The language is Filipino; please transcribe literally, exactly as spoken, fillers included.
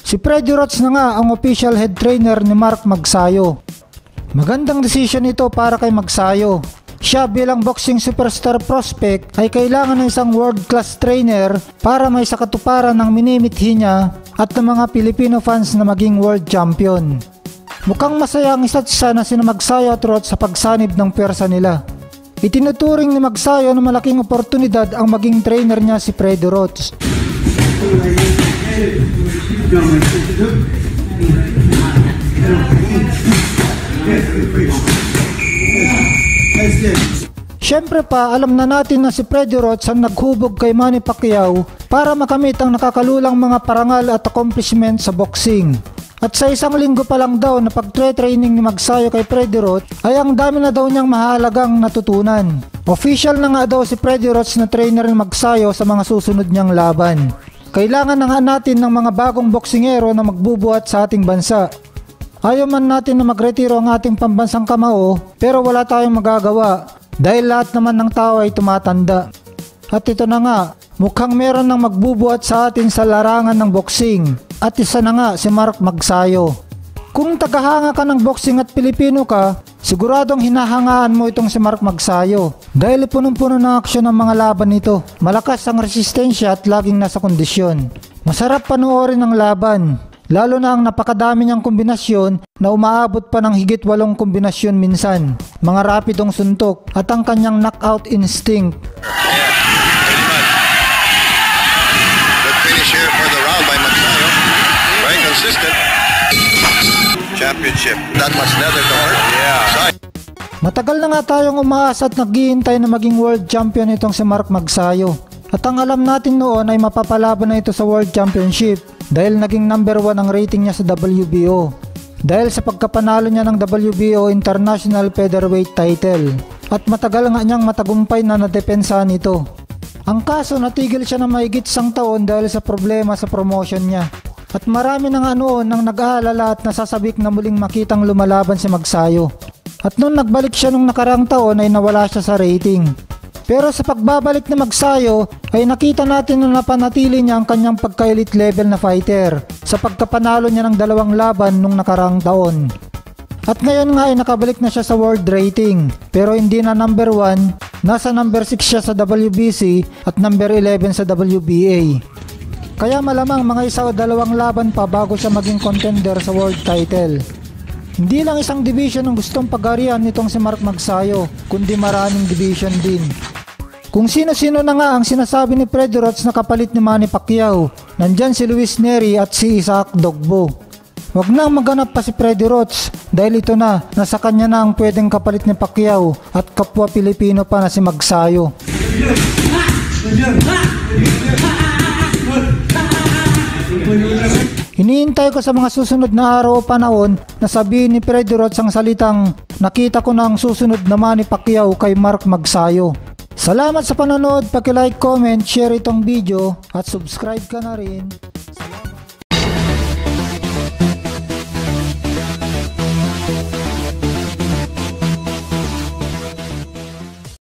Si Freddie Roach na nga ang official head trainer ni Mark Magsayo. Magandang desisyon ito para kay Magsayo. Siya bilang boxing superstar prospect ay kailangan ng isang world class trainer para may sakatuparan ng minimithi niya at ng mga Filipino fans na maging world champion. Mukhang masaya ang isa't isa na sina Magsayo at Roach sa pagsanib ng pwersa nila. Itinuturing ni Magsayo na malaking oportunidad ang maging trainer niya si Freddie Roach. Siyempre pa, alam na natin na si Freddie Roach ang naghubog kay Manny Pacquiao para makamit ang nakakalulang mga parangal at accomplishment sa boxing. At sa isang linggo pa lang daw na pagtre-training ni Magsayo kay Freddie Roach ay ang dami na daw niyang mahalagang natutunan. Official na nga daw si Freddie Roach na trainer ni Magsayo sa mga susunod niyang laban. Kailangan na nga natin ng mga bagong boksingero na magbubuhat sa ating bansa. Ayaw man natin na magretiro ang ating pambansang kamao, pero wala tayong magagawa dahil lahat naman ng tao ay tumatanda. At ito na nga, mukhang meron nang magbubuhat sa atin sa larangan ng boxing. At isa na nga si Mark Magsayo. Kung tagahanga ka ng boxing at Pilipino ka, siguradong hinahangaan mo itong si Mark Magsayo dahil punong-puno ng aksyon ng mga laban nito. Malakas ang resistensya at laging nasa kondisyon. Masarap panoorin ang laban, lalo na ang napakadami niyang kombinasyon na umaabot pa ng higit walong kombinasyon minsan, mga rapidong suntok at ang kanyang knockout instinct. Good finish here for the round by Magsayo. Very consistent. Championship. That much leather to hurt. Yeah. Matagal na nga tayong umaasa at naghihintay na maging world champion itong si Mark Magsayo. At ang alam natin noon ay mapapalaban na ito sa World Championship dahil naging number one ang rating niya sa W B O. Dahil sa pagkapanalo niya ng W B O International Featherweight title. At matagal nga niyang matagumpay na nadepensahan ito. Ang kaso natigil siya na mahigit isang taon dahil sa problema sa promotion niya. At marami na nga noon ang nag-aalala at nasasabik na muling makitang lumalaban si Magsayo. At noon nagbalik siya nung nakaraang taon ay nawala siya sa rating. Pero sa pagbabalik ni Magsayo ay nakita natin na napanatili niya ang kanyang pagka-elite level na fighter sa pagkapanalo niya ng dalawang laban nung nakaraang taon. At ngayon nga ay nakabalik na siya sa world rating pero hindi na number one, nasa number six siya sa W B C at number eleven sa W B A. Kaya malamang mga isa o dalawang laban pa bago siya maging contender sa world title. Hindi lang isang division ang gustong pag-arian nitong si Mark Magsayo, kundi maraming division din. Kung sino-sino na nga ang sinasabi ni Freddie Roach na kapalit ni Manny Pacquiao, nandyan si Luis Nery at si Isaac Dogbo. Wag nang maghanap pa si Freddie Roach dahil ito na, nasa kanya na ang pwedeng kapalit ni Pacquiao at kapwa Pilipino pa na si Magsayo. Hinihintay ko sa mga susunod na araw o panahon na sabihin ni Freddie Roach ang salitang nakita ko na ang susunod na Manny Pacquiao kay Mark Magsayo. Salamat sa panonood, paki-like, comment, share itong video at subscribe ka na rin.